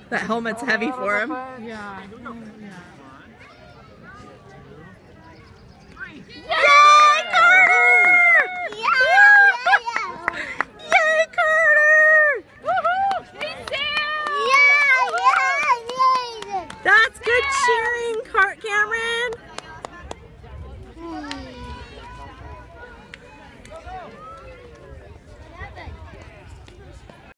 That helmet's heavy for him. Yeah. Yay, Carter! Yay, Carter! That's good cheering, Cameron.